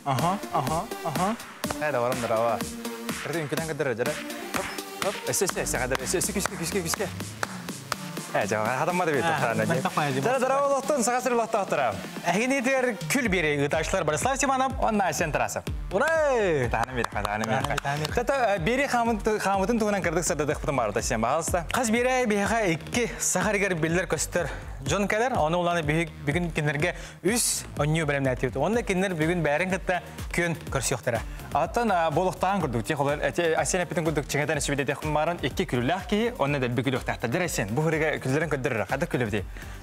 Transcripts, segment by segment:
هذا ورم دروا كرتين يمكن هنقدر رجلا هوب اساس هذا اساس كيسكي هذا ما تبي تفهم ترى والله طن سقسر الله تطرا هني تير كل بيري قطاشلار برسلاف سيمانام وانا سنتراسا وراي تعال ميرك تتا بيري خامتن تونا كردك سدد خبط مارتا سيم باهستا خاص بيري بيها إكى سهرجر بيلر كستر جون كدر أنا ولا بيجن كنرجع يس أنيو برم ناتيوت وانا كنر بيجن بيرن كتا كون كرسيوخ ترى أتنا بولختان كردو تي خلال أسينا بيتن كردو تشجعنا نسبة تي خم مارن إكى كله كي وانا دل بيجلو تحت درسين بهرجع كلرن كدر هذا كله بدي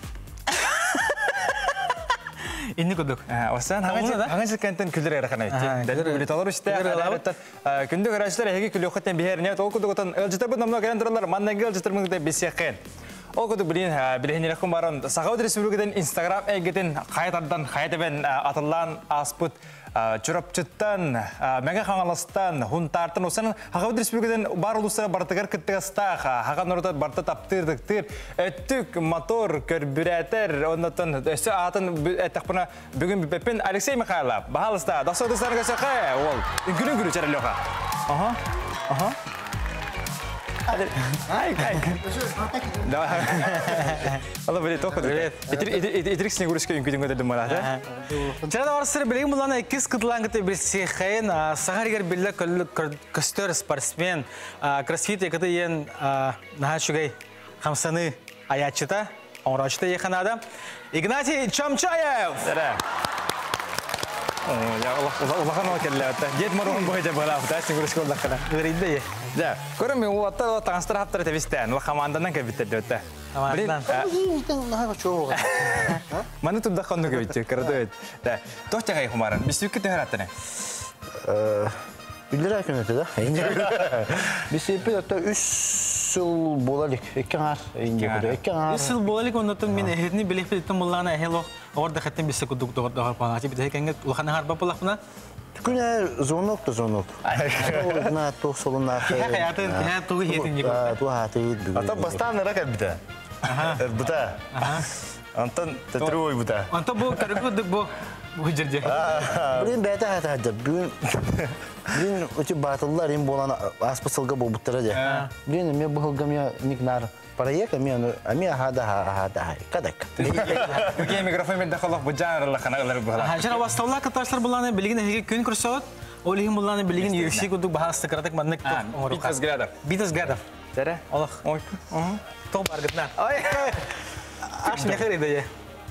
إني كدوك وسان هنجز كنتن كلري رخنا يتي دل بيجي تطلع رشته كندو كراشتر هيك كله ختم بهرنيا تو كدو كتن الجتة بدنا منو كرن ترى ما نقول الجتة من كده بيسيقين أو كده بلين لكم مارن سخاود رسمي كده إنستغرام كده خيط بين أطلان أسبوت جرب جتان مega خالصتان هون تارتن وسنا هخاود رسمي كده بارو لسنا برتكر كده استاخ هخاود نورت برت تبتير كتير التوك موتور كربيراتر ونتن ساعتن تقبلنا بيجون ببين أليكسي مخالف بحالستا داسو دسنا كسخة وول يقولون شر اللغة هاي الله بدي توقف إدريس نقولش كي يمكن يقول دم ولا ترى أرسل بليهم ولا كيس كتلان كتير بالسيخين سهرجر بالله كل كستر سبارسمين كرسفيت كتير نهار شو 5 سنة آيات شتا أو راشته يخنادا إغناتي شمشايف يا الله خلنا كلا جيت مرة بوجه جبلا فتاش نقولش كل دخلنا غريب ده لا كرم هو طلع ترانسفير حتى تبيستان وخماندنا كبيت الدوتا ما أنت تدخلنا كبيت كردوت لا توش جاي خمارن بيسوي كده هرتنا بالله كنا تدا بيسوي بيتا üsül bolalik ekar ekar üsül bolalik ondan min ehni bilip bitim bullana ehlo orada xatim bisse kuduk doğar panati bir de kenget ulxana harba bulaqna Күнә зонок. На то солонна. Hayatın hayatı yetin gibi. То хаты бит. Ата бастан ракет бита. Бита. Антон тетрой бита. Антон бу каргудuk бу жерде. Билин бәтә хата. Билин өче батыллар ин болана аспасылга болуптара да. Билин мен бу хылгамя никнар проект ами хада кадак. Бүге микрофон мен дахаллах бу жанрлар ханалар бу. Хажара васталла каташлар буланы билген хеге күн күрсәт. Олихим буланы билген UFC кудук бахасты кратак маннык. Битас градов. Тәре? Аллах. Ой. Тол баргытна. Ой. Аш не хәриде я.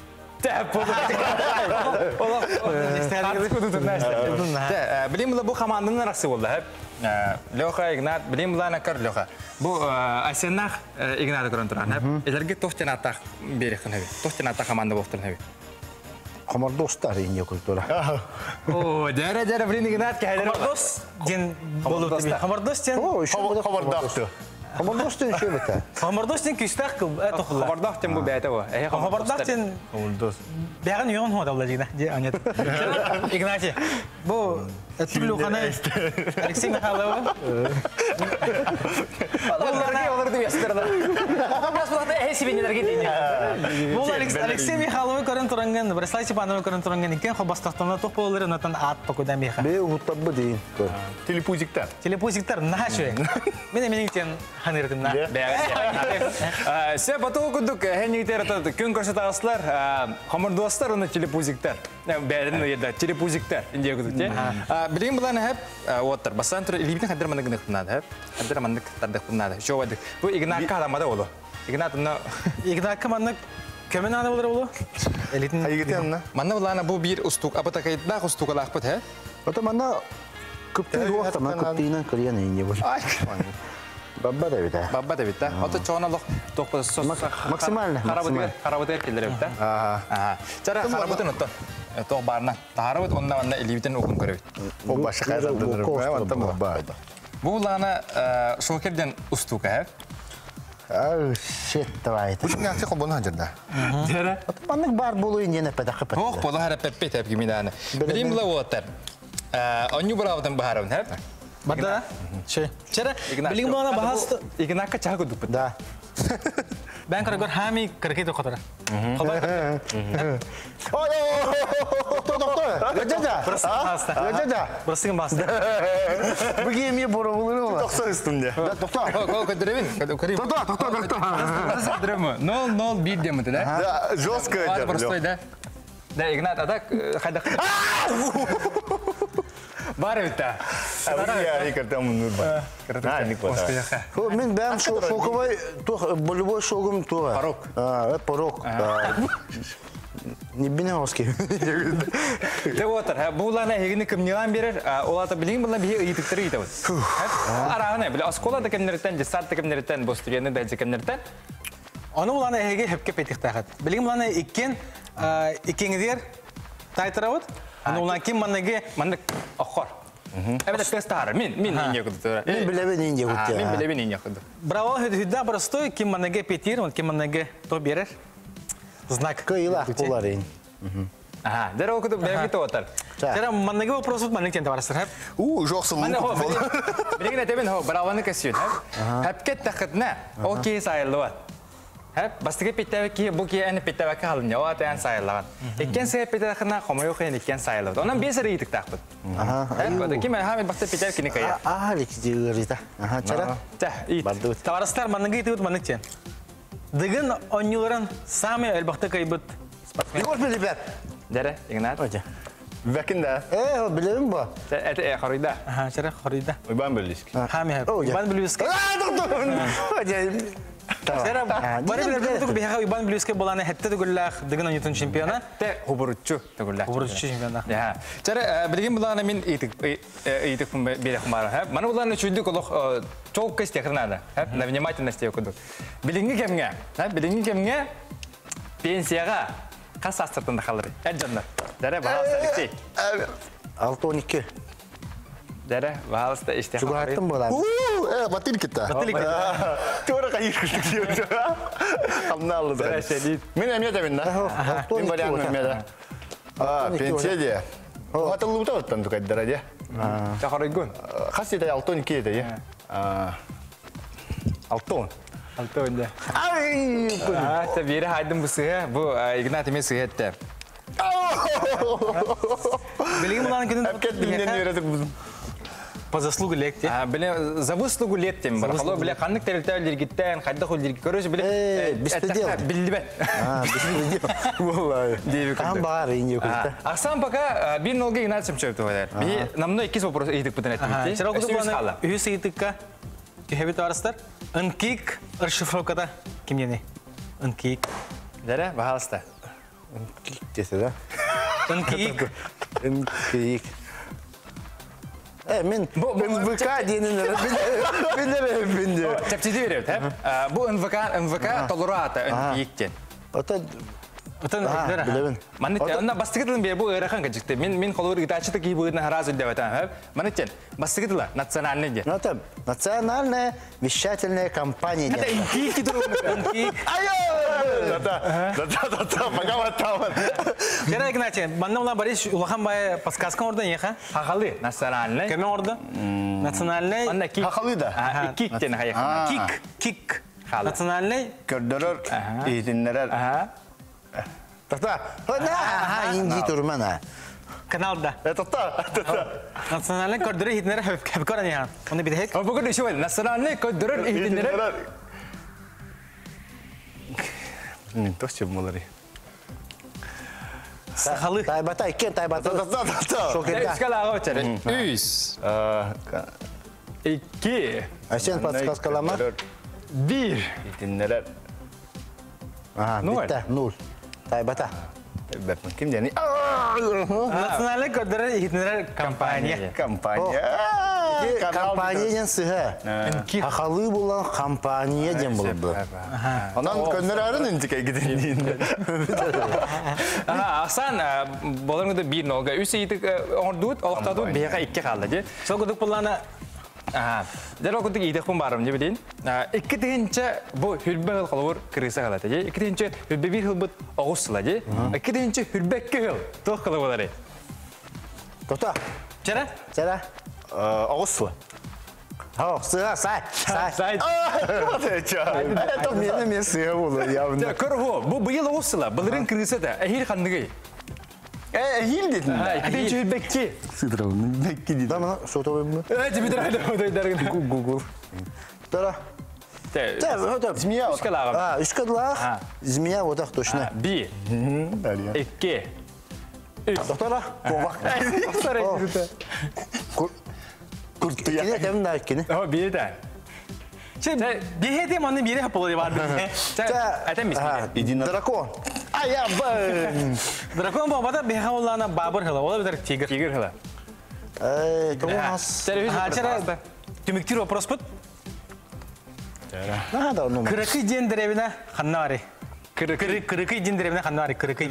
بليم لا بو خماندنا راسي والله لوخا إغنات بليم لا نكر لوخا بو أسناخ إغنات كرنتران هب إذا لقيت توختنا تاخ بيرخن هبي توختنا تاخ خماند بوختن هبي خمر دوستار إني كنتورا أوه جرى بلين إغنات كهيدر خمر دوست جن بولو تبي خمر دوست جن أوه شو خمر دوست خمر دوستين شو بتاع خمر دوستين كيستاقل أتخلى خمر دوستين بو بيتوا هي خمر دوستين خمر دوست بيعن يوم هو دولة جينا جي أنيت إغناتي بو تبلو خنا أليكسي مخالوا والله تبي أسترنا بس والله هي سبيني درجتين والله أليكسي مخالوا كرن ترنجن برسلاي سبحانه كرن ترنجن كان خو بستخدمنا توه بولر نتن عاد بقدام بيخا بيو طبدين تليبوزيكتر نهاشوي من تين هنيرتنا سبتو كدك هني ترى كن كرسة أصلر خمر دوستر ولا تليبوزيكتر بعدين يدا تليبوزيكتر إنديا كدك بلين بلان هب واتر بس أنت اللي بيتنا خدر منك نخدنا هب خدر منك تردك نخدنا شو ودك هو إغناء كهذا ما ده ولا إغناء كمان كمان أنا ولا ولا اللي هيجتنا منا ولا أنا بو بير أستوك أبدا كيد ده أستوك لا أخبط ها وتمنى كبتين هو تمنى كبتينا كريان إني بقول بابا ده بيتا أنت شلون الله توقف الصوص ماكسيمال خرابتير كده بيتا ترى خرابتين نطة توق بارنا تهربت ونا اللي بيتن وكم كريت هو باش خير وانت مبارد بقول أنا شو كده أستوك ها شيت تبعيت وش نعطيك قبلنا جدا ترى طبعا بار بولو إني بدخل هو قبلنا هذا بيبي تبكي من أنا بديم لا واتر أنيو براو تم بهارون ها بدأ شيء ترى بليم أنا بحثت إغناء كتشاهد دوب ده Ben karagor hami kırkıydı kotara. Doktor. Gacada. Gacada. Burası kim bastı? Bu gemiye boravuları mı? 90 üstünde. Doktor. Көтөрөбүн. Doktor. Садрымы? 001 демеді, да? Да, жестко это. Простой, да? Да, Игнат, а так хайда. Бар бит та. Я картам нурба. Не хватает. Мен бәм шоковой, болевой шогум туа. Порог. Порог. Не бинеовский. Де отыр. Буларны хегини кимниган берер, олата билин булар бие ыйтыктыры ыйтабыз. Арагына бил асколада кемнерден, жесатты кемнерден, бу студияны да кемнерден. Onu ulan ehege hepke petik takat. Bilgin ulan ikengizler taytıravut. Onu ulan kim manage Маннык ахор. Evet тестар. Min инде кудура. Мен билебен инде Min кутя. билебин инде куду. bravo hüdda простой kim manage petir, он kim manage то берер. Знак. Кыйлах буларын. Ага, дерево куду бегит отыр. Жара manage вопрос вот manage тен барасыр хеп. Жоқсы Мана хо. лук. Билген этебен хо, браваны кесюн. Хепке тахытна. Окей сайылды. Hep bastığı pittevi ki bu ki en pittevi kalınca o atan sayılan. İkken sayı pittevi kana komuyor ki ikken sayılan. Ondan bir sürü idik takpıt. Hep o da ki ben hamil bastığı pittevi kini kaya. Alik diyorita. Aha, çara. Cah, it. Tavaraslar manage itut manage chen. Digin onyuların sami elbette kaybıt. Yokos bilibet. Dere, Ignat. Hoca. Bakın da. Bilebin bu. Et harida. Aha, çara harida. Ben böyleyiz. Hami hep. Hoca. Ben biliyorsun. Doktor. Hoca. Çara bari bir de bir ben biliyorsun ki bulanı hette de güller digin onyutun şampiyona. Te huburutçu tegulla. Huburutçu şampiyona. Ya. Çara bilgin bulan min itik bir kumara. Hep mana bulan çüldük oluq çok kez tekrarladı. Hep на внимательности okuduk. Bilgingi kemge. Hep bilgingi kemge pensiyaga kas astırtında kalır. Ejjanlar. Dere bahasılık. 6-12. Dere bahasıda işte. Çukur attın bu lan. Batil kita. Batil kita. Tuara kayır diyor. Hamna aldı. Dere şedid. Min emniyet emin na. Min bari anı emniyet. Pensiya diye. Hatırlı bu da tuh kadar aja. Çakarigun. Kasih tadi altın iki diye. Altın. Altı önce. Ay. Tabii haydım bu sıhha. Bu Ignat'ın sıhhatte. Bilgin bulanı günün Hep kendimden öğretip buldum. по заслугу лекте. Біле за выслугу леттем. Хало біле қанық тәрілтәлер гиттен, қайда құлдер көрөш біле. Беспредел. Білдібет. Беспредел. Vallahi. Там бар инде кутта. Ақсан пока bir nolga Ignat Семчев туғадар. Bir намно 2 вопрос eğitik бүтін ettim. Çara kudu bulanı üyüsü yitikka tühebit arastar. Inkik ırşıfrovkada kim yeni? Inkik. Dere, bahalasta. Kik dese de. Inkik. Kik. Min NVK diyenin bilirim. Çepçidi veriyor. Bu NVK tolurata NVK'ten. Öten Bilebin. Manıtçan, onda bastıkıdılın bir bu ırakhan kaçıktı. Min kolur gitaçıda ki bu haraz ödü devetan. Manıtçan, bastıkıdıla, naциональный день. Ну там национальная вещательная компания. Это инкик gitu. Инкик. Да, пока вот там. Çara Ignat'ın, bana ulan bari ulakan baya paskaskan oradan ya. Hakalı, naциональный. Kemen orada? Naциональный. Onda kik. Hakalı da. Kikten hayır. Kik. Halı. Naциональный. Kördürür, eğitimler. Tata. Ha indi turman ha. Kanalda. Tata. Naциональный kördürü hitnere hep koran ya. Onu bir de hek. Bu kadar şey var. Nacionalный köydürür eğitimleri. Toş bunları. Sahalı. Taybata iken taybata. Tata. Çok Üç eda. kala ağaçları. Üç. İki. Aşen paskaskalama. Bir. Eğitimler. Aha bitti. Nul. Taybata. Kim diyeni? Naциональный kördürü hitnere kampanya. Kampanya. Kampanyadan sıha. Hakalı bulan kampanya diye bulundu. Ondan köndür arın intikay gidin. Aksan, bolan da bir nolga. Üç eğitik ordut, oluktadı, bir iki kaldı. Çok kuduk bulanı. Dero kutuk eğitik kum barım diye İki deyince bu hülbe hıl kalır kırısa kaldı. İki deyince hülbe bir hıl but ağustıla. İki deyince hülbe iki hıl tuh kalır. Tota. Çara? Çara. Ağustos. Сыға, сай. Сайт. Вот это мен сыйы болды, явно. Көрго, бу быйыл осыла, былырын кырысы да, әхир хандыгы. Хил дейтін. Киден чөйбекке. Сыдырау, бәкке дейді. Да, мына сотовый мұны. Димитр айдар. Google. Тара. Змея. Үш калағым. Үш кадылақ. Змея вот так точно. Би. Экке. Доктора. Kurttu ya. Kine temin daha kine. О, би да. Бихете маны бире хапылы барды. Атам мисс. Дракон. Ая бы. Дракон бабада биха улана бабыр хала. Ола битер тигр. Тигр хала. Томас. Телевизор. Түміктер вопрос бұд. Нада ну. Кырыкы ден деревіне ханнари. Кырыкы ден деревіне ханнари. Кырыкы.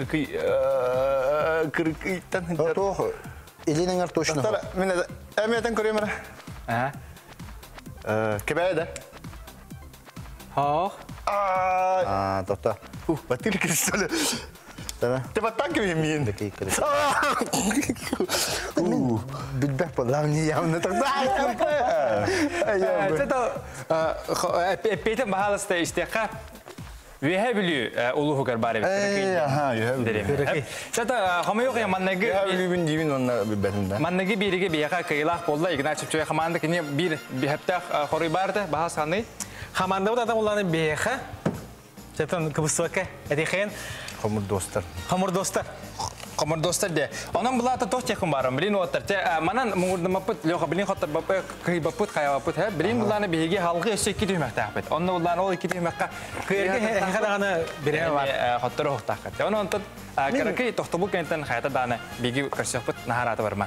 Kırıktan. То Элинеңер точно. Доктор, мен әмиятен көрем ара. Кебәе да. Хоқ. Доктор. Батыр кристаллы. Tamam. Te battan gibi yemin. Dakika. Bilbek falan niye явно тогда. Это Петр Махаласта истеқа. Веhe biliyor uluğu bari. Çata hamıyor ya mannagi. Ya bilibin dibin onlar bir betimde. Mannagi birige bir yaka kıyılaq bolla igna çıpçoya xamandı ki bir hepta xoruy bardı bahas xanı. Xamanda bu da olanı beha. Çatan kıbısvaka. Edixen. Hamur dostlar. Qamar dostlar de. Onam bulata toh çekim barım. Bilin otar. Manan mungurdama put loqa bilin xotar bapa kıy baput xaya baput ha. Bilin bulana bihige halgı eşek dühmek taqbet. Onna bulana o iki dühmekka Kıyırga hekadağını bire var. Xotar o taqat. Onu ontat karakay toxtabu kenten xayata dana bigi karsaqput naharatı barman.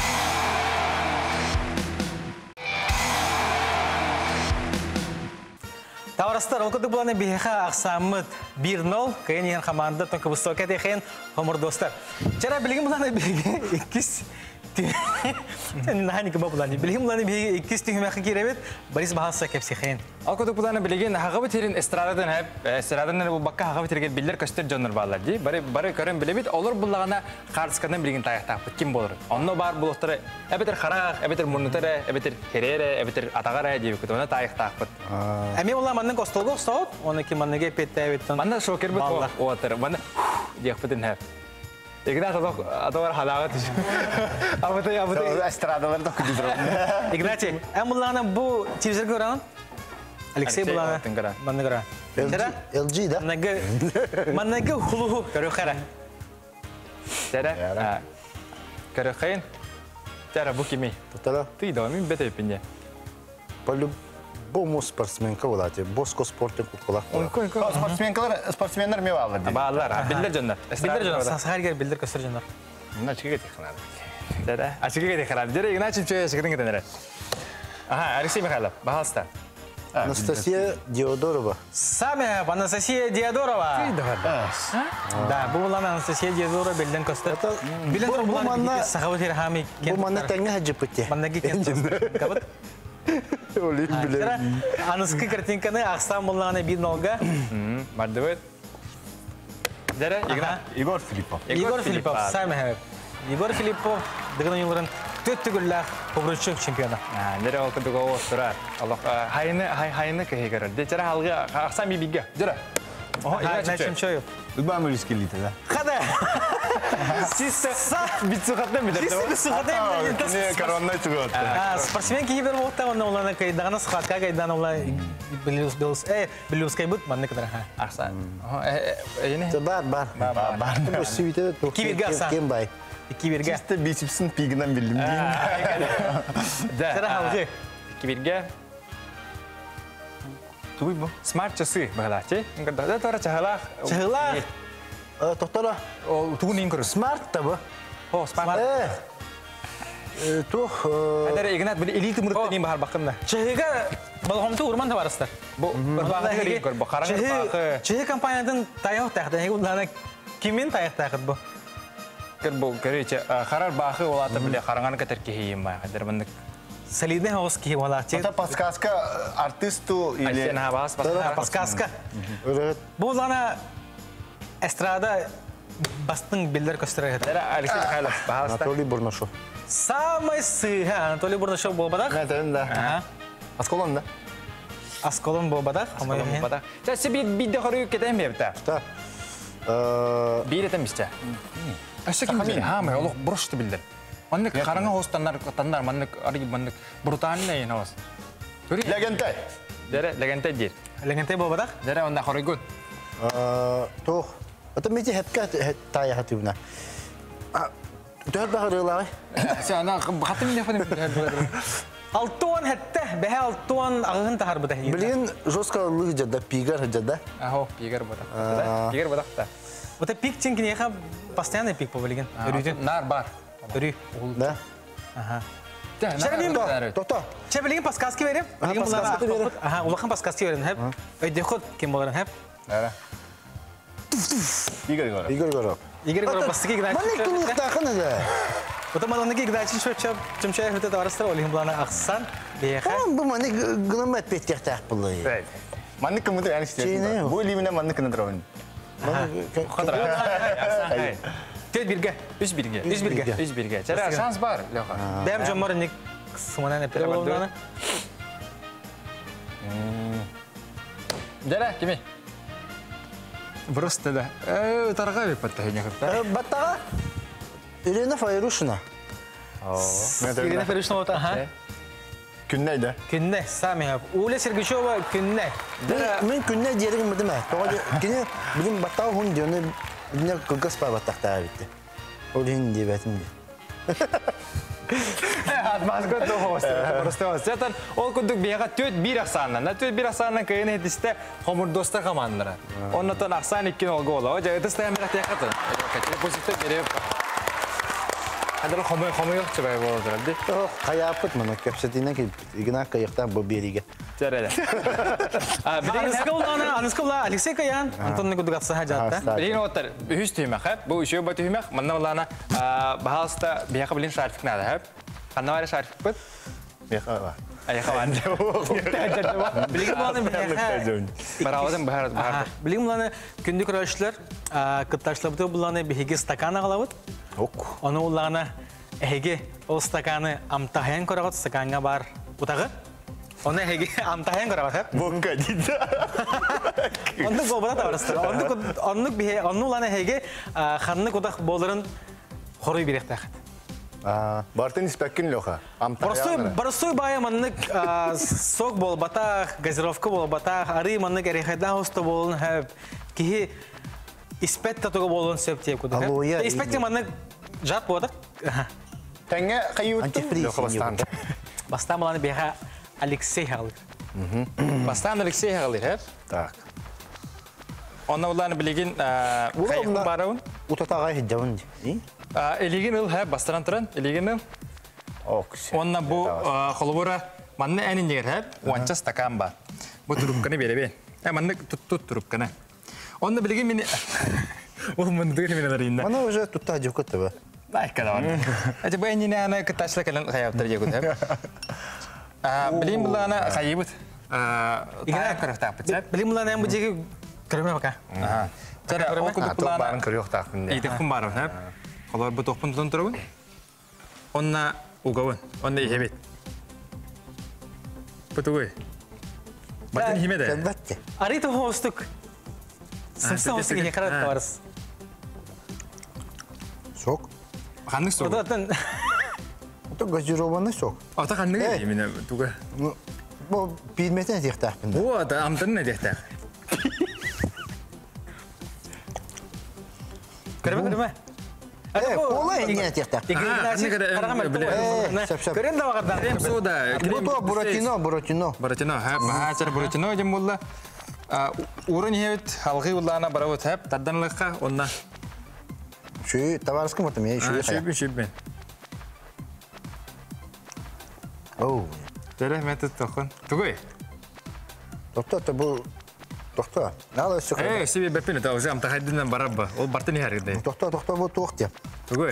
Таврастар, окуды буланы бейха ақсамыд 1-0, кайын ен хаманды тонкі бұстаука дейхен хомыр достар. Чара білігім буланы бейге 2 Нахани кыба буланы. Білігім буланы бейге 2 түймәқі керебет, Борис Бағалса кепсихен. Окуды буланы білеген хағабы терін эстрададан хәп, эстрададан бұл баққа хағабы терген білдер көстер жоныр балар дей. Бары көрін білебет, олар бұллағана қарсықадан білген таяқтақпыт кем болыр. Онно бар бұлықтары, әбетер қарақ, әбетер мұнытары, әбетер херере, әбетер атағара дейбі күті, оны таяқтақпыт. Әме ола манның қостолғы ұстауыт, оны ки манныге петті әбеттен. Манна шокер бұт оғатыр, манна дейқпытын хәп. Игнат аталар халаға түші. Абытай. Эстрадалар да күді тұрады. Игнатий, әм бұлағына бұл телевизор көранын? Алексей бұлағына манны көра. LG да? Манныге хулуғу көрі қара. Тәрі, көрі қайын. Тәрі бұл кемей. Ты давамин бәті өпінде. По-любому спортсменка болады. Боско спорттың құтқылақ. Спортсменler mi var dedi. Bağlar, bildir canlar. Bildir canlar, sağır gel bildir köstür canlar. Bunlar çıkı getirsinler. Dede, açık getir karar. Dere igna çim çöye şıkırın gidinler. Aha, Alexey Mikhailov, Bahalsta. Анастасия Диодорова. Саме Анастасия Диодорова. Да, bu bulan Anastasiya Diodorova bilden köstür. Bilden dur bulan sağabı terhami. Bu manna tenge hacı pıttı. Manna giken köstür. Kabut? Anıskı kırtinkаны Ақсан бұлағына 1-0-ға. Мардывет. Дere, Igor Filipov. Igor Filipov, саме хәбіп. Igor Filipov, дығының елғырын төттігілләқ побручы чемпионы. Дere оқыдығы оғыз тұрар. Хайыны көхе көрір. Дечері халғы Ақсан бейбейге. Дere. Чемчойып. Үлбәм өліскелейді, да? Қада? Сіз бит сұқаттан білдір. Сіз сұқаттан білдір. Не, коронной тұғыт. Спортсмен кейбір болғытта, оны оланы кайдағына сұқатқа кайдағына олай білуыскай бұд, манны кыдыр. Ақсан. Бар. Киберге Ақсан. Кем бай. Киберге. Чисто бицепсін пигінен білдім. Сәрі халғы. Киберге. Туй bu. Smart часы бағалақчы. Да тора чағалақ. Чағалақ. Тоқтора. Туғын ең көрі. Смарт та бұл. О, смарт. Тух. Әдәрі Игнат бұл элиты мұрыптан ең бағар бақында. Чағыға балғамты ұрман да барыстар. Бұл бағығы ең көр. Бұл қараңыз бағы. Чағы компаниядан таяқ таяқтан. Кемен таяқ таяқыд бұл? Бұл көрейші. Қарар бағы олаты біле қараңаны кәтір кейім бағы. Әдәрі мұндық. Солидный хаос ки вала. Это подсказка артисту или... Подсказка. Бұл лана эстрада бастың білдер көстірі. Алексей Михайлов, Бағалыста. Анатолий Бурнашов. Самый сыға Анатолий Бурнашов бол бадақ? Мәтін, да. Асколон да? Асколон болбадақ. Бада. Жасы бидде хору кетем бепта. Та. Биретем бисте. Ашыкым мен хамы олук бурушты билдер. Маннык караңа хостандар катандар маннык ари маннык брутанный нос. Легентай. Дере легенте дир. Легенте болбадақ. Дере онда хоригул. Тох. Это мити хепка тая хативна. Дөрт багырылай. Сана хатым не фадым. Алтуан хетте, бәһә алтуан ағын тахар бұда. Блин, жестко лыжда, пигар жада. Ахо, пигар бада. Пигар бада та. Вот пик тинки неха постоянный пик повелеген. Нар бар. Өрі. Да. Ага. Нар. Тото. Че білген подсказки берем? Білген подсказки берем. Ага, улахан подсказки берем. Хеп. Өйде ход кем боларын хеп. Ара. Игорь Горов. Игорь Горов. Игорь Горов бастыки гидай. Мalik tuh takkan aja. Ота маланыки гидай чин шөчөп, чымчай хөтө таварыстыр олихим булана аксан. Беха. Kan bu manik gelamat petek tak pelai. Маннык кымыты яны Чейне. Бу лимина маннык натравын. Тет бирге. Үз бирге. Үз бирге. Үз бирге. Жара шанс бар, Леха. Бәм жомор ник суманан эптере болдана. Жара, кеме? Просто да. Тарга беп паттахыня кытта. Баттага. Ирина Файрушина. Ирина Феришна ота. Ага. Күннәйдә. Күнне сами. Уля Сергеевичева күнне. Мен күнне дерегim midime. Тоғады кене bizim баттага hun дионы біне кылгас па баттакта битти. Ол хин дебетим. Атмазга тохосты. Просто сетан ол күндүк бияга төт бир аксаннан. Төт бир аксаннан кыйын этисте хомур достар командалар. Оннотон аксан 2 гол гола. Жа этисте хамира текатын. Качы позитив береп. Адыр хомой yok чыбай болду ди. Каяпыт мына кепсетине ки игна каяктан бу бериге. Жарада. Аныскылла Алексей Каян, Антон Негудгатса хаджатта. Билин оттар үз түймәк хәп. Бу үшеу бат түймәк. Монда булана баһалста бияга билин шарфик нада хәп. Каннавар шарфик бит. Бияга. Аяка ванды. Билин буланы бияга. Баравадан бахар. Билин буланы күндү көрөшлөр, кытташлар бу буланы биһиге стакан алабыт. Ок. Оны уллана эге ол стаканы амтахен көрөгөт стаканга бар утагы. Оны эге амтахен көрөгөт хәп. Бонка диде. Онды болбата таврыстыр. Онды бие, онны уллана эге ханны кудак болдырын хорой биректак. Бартын испеккин Леха. Барсой бая маннык сок болбата, газировка болбата, ары маннык эрехайда хосто болын хәп. Кихи испетта тога болын сөптеп кудак. Испетте маннык жат болдық. Тәңе қайуыттың Антифриз Леха бастан. Бастан боланы бияға Алексей алыр. Бастан Алексей алыр хәп. Так. Онна уланы билеген кайын барауын. Утатага хиджавын. Элеген ыл хәп бастан туран. Элеген ыл. Ок. Онна бу холобора манны әнин дигер хәп. Уанча стакан бар. Бу трубканы беребен. Манны тут трубканы. Онна билеген мені... Ол мындыгын мен аларында. Ана уже тутта жокотты ба. Ай калаван. Ача бу әнин ана кыташлы калан хаяптыр жегут хәп. Билин булана хайыбыт. Игра карактап бит. Билин буланы әм бу жеге көрмө бака. Жара окудук Барын булана. көрөк тақында. Идекун бар хәп. Алар бу токпун тон турабын. Онна угавын. Онна ихебет. Бутугой. Батын химеде. Әлбәттә. Арыты хостук. Сымса хостук екарат таварыз. Сок. Ханны сок. Одатан Это газированный сок. Ата ханны именно туга. Бу билметен тихтах бинде. О, да амтын не дехтә. көрмө. Ола эне тихтах. Көрен да багарда. Крем сода. Бу то буратино. Буратино, ха, махачар буратино дем булла. Урын хевит халгы уллана барават хәп, тадданлыкка онна. Şu tavarsın mı ya? Şübben. Oo. Tere metet tokun. Tugoy. Doktor bu doktor. Ne alıyor sıkı? Sibi bepin ta uzam ta haddindan barabba. O bartani haride. Doktor bu doktor. Tugoy.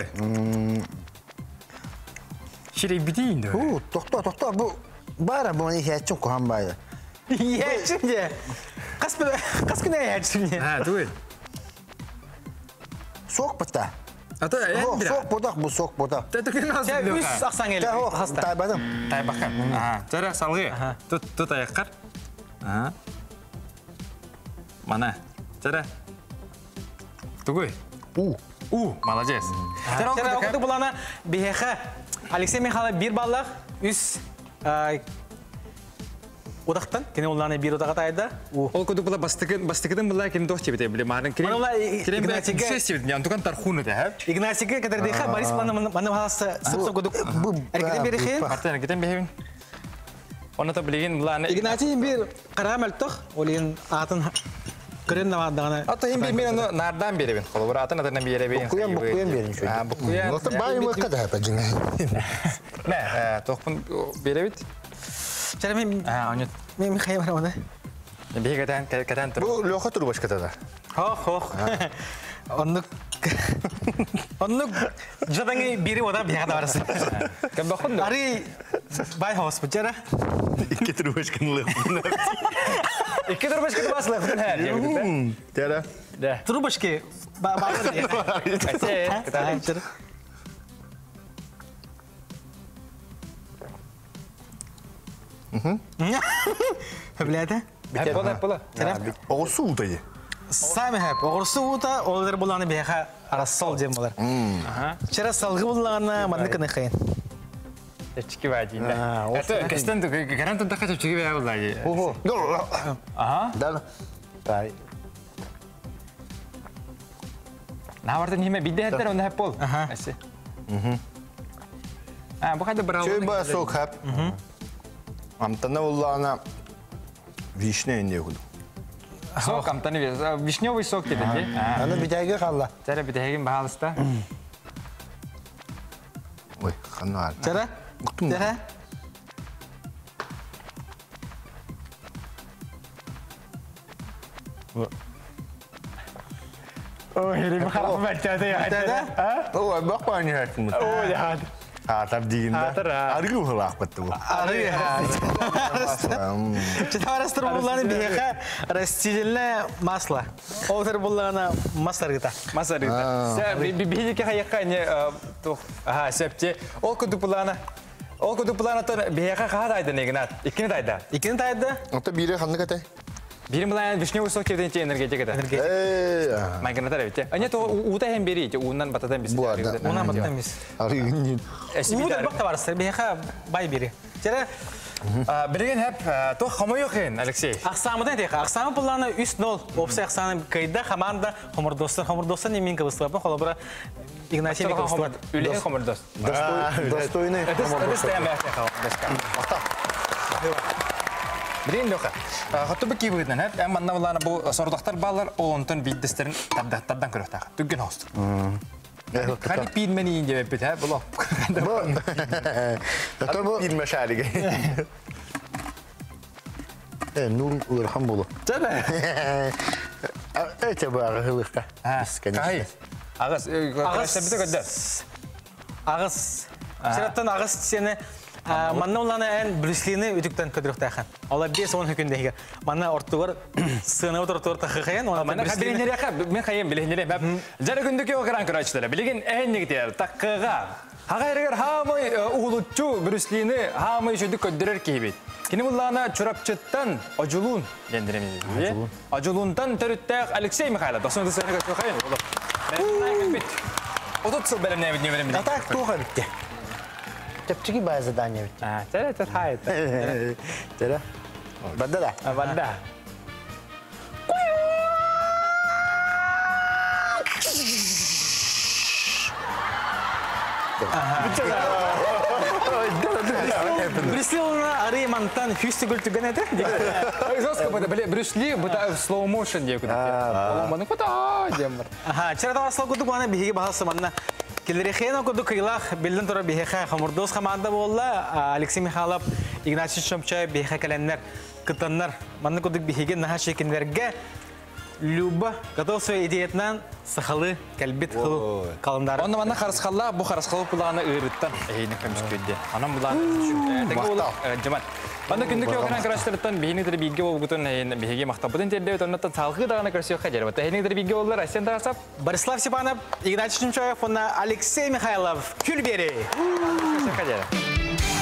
Şiri bitin de. Doktor bu bara bu ne hiyatçım kohan bayda. Hiyatçım ya. Kas güne hiyatçım ya. Ha, tugoy. Sok bata. Ата эндира. Сок ботақ, бұл сок ботақ. Тәтікен Үс азылыға. ақсан елі. Тайбадым. Тайбаққан. Жара салғы. Тұт аяққар. Мана. Жара. Тугой. Молодец. Жара оқыды бұлана бейхе Алексей Михайлов бір баллақ үс одақтан, кені оланы бір одақат айды. Ол көдік бұла бастықыдың бұла кені доқ жебеті біле мағын. Керен бәк үшес жебеті, антуған тархуны да. Игнатиге кәдірдейхе Борис маны баласы сыпсы көдік әркетен бері қиын. Артын әркетен бейхін. Оны та білеген бұланы... Игнатий бір қарам әлттіқ, ол ең атын көрен намадығаны. Ата ең мен оны нардан беребін. Қолы бұр атын атынан беребін. Бұқуян берін шөйді. Бұқуян. Ноқта байым өтқа да әпі жыңай. Мә, тоқпын беребіт. Жара мен қайы бар оны. Бейге кәтен тұр. Bu loğa tur başka da. Хоқ. Онны жадаңы бері ода бияға да барасы. Кәм бақын да? Ары бай хоғыс бұд жара. İki tur başka lıq. İki tur başka da basылық бұтын әр. Tera. Да. Тұру башке бағыр дейі. Әсе, Хөбләді? Әп бола. O su utayı. Сами хэп. Оғырсы ұта, олар бұланы бияға арасал дем болар. Чара салғы бұлағына мадны кіні қайын. Чеки бәді. Кәстен гарантын таққа чеки бәді бұлады. Ого. Аха. Дәл. Тай. Наварды неме бидде әттер оны әп бол. Әсе. Бұл қайды бір Çöy алғы. ba sok hep. Amtana ullağına vişne indi kudu. Сок, амтаны вишневый сок тебе, де? Аны бітәйге қалла. Тәрі бітәген бағалыста. Oy, kanı var. Чара? Чара? Ой, ребі қарапы бәттәді Бітәді? Oy, bak bana nihayet mi? Ой, яд. Atar diginde. Atar ha. Argı uğulak battı bu. Ары. Чата арастыр бұланы бияға растительное масло. Олар бұланы масарғыта. Масары. Бейдеке қаяққа не сәпте. Ол күдік бұланы. Ол күдік бұланы бияға қағад айды негінат. Икіні дайды. Икені тайды? Ota biri kanı katay. Бірім бұланы вишневый сок кевден энергетика да. Майганатар әбетте. Әне то уыта hem бері, уыннан батадан бесі. Bu arada. Ona mıттан біз. Argı Удар бақта барысы, бияға бай бері. Чара? Бірген әп, то қамы yok ең, Алексей. Ақсамыдан дейқа. Ақсамы бұланы 3-0. Опсы ақсаны кайда команда Хомырдостан немен кыбыстылапын. Қолы бұра Игнатий Микалыстылап. Үлеген қомырдос. Достойный. Бірген лөқа. Қотты бұл кейбігіден әп, әм манна бұланы бұл сордақтар балар оңтын бейдістерін тардан көріқтағы. Түгген ауыстық. Қаны пейдмені ең деп әппет, бұл оп. bu bir meşali. Nur Urhan bolu. Tabii. Öte bu ağırlıkta. Қай. Ағыз, көрештен біті көдді. Ағыз. Сираттан ағыз сені манна оланы ән Брюслины үтіктен көдіріқтайқан. Ола 5-10 хүкіндегі. Манна ортығыр сыны отыртығыр тақықайын. Мен қайын білігінерем. Жары күндіке оқыран көрәчілері. Білеген әйнігдер таққыға. Хағайрығыр хамай ұғылытчу Брюслины хамай жүді көддірер кейбет. Кені бұлланы чұрапчыттан Ажулун дендіреміз. Ажулунтан түріттәқ Алексей Михайлов. Досыңды сәні көтіқайын. Отут сыл бәрімне әбітіне беремін. Атақ туға бітті. Тепчики бай задание бітті. Тәрі тәт Тәрі? Бадда да? Бадда. Брюслины ары мантан хүсті күлтіген әді? Жестко бұда, Брюсли бұда slow motion деп күдік. Олыманы құта дем бар. Чаратава слау күдік бана бейге бағасы манна. Келерехейна күдік қилақ белден тұра бейхеқа Хомырдос команда болла. Алексей Михайлов, Игнатий Шамчай бейхе кәләнлер, кытанлар. Манна күдік бейхеге наға шекендерге Люба готов своей идеятнан сахалы кәлбет қылу қалындары. Онда манна қарысқалла, бұл қарысқалы бұлағаны үйріттен әйінің көміс көйді. Анам бұлағаны үшін. Тәгі олық, Жамат, Анда күндүк окынан караштырыттан бихинидер биге болгутун биге мактабытын тердебет оннан салгы дагына красиво хажар. Вот эхинидер биге боллар Асен Тарасов, Борислав Степанов, Игнатий Чумчаев, Алексей Михайлов. Күлбери. Хажар.